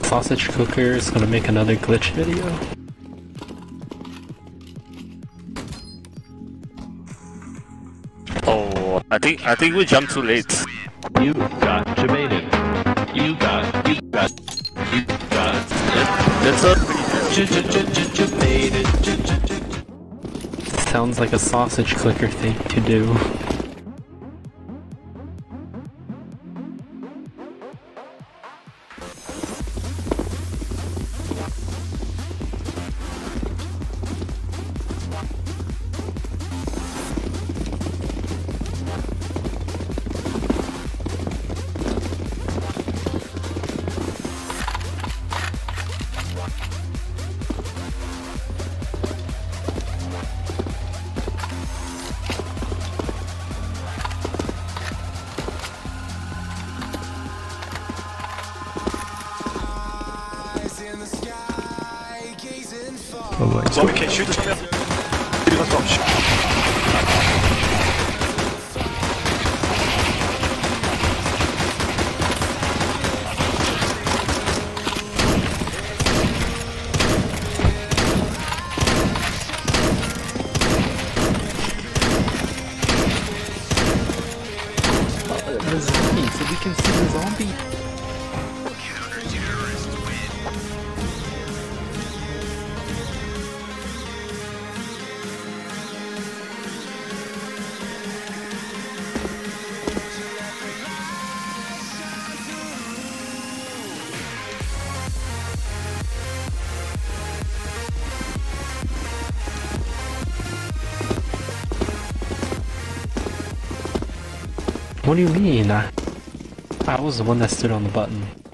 Sausage Cooker is gonna make another glitch video. Oh, I think we jumped too late. You got debated. You got. That's a Debated. Sounds like a sausage clicker thing to do. Oh my Zombie kid, shoot the zombie up. Shoot the zombie. The zombie, so we can see the zombie. What do you mean? I was the one that stood on the button.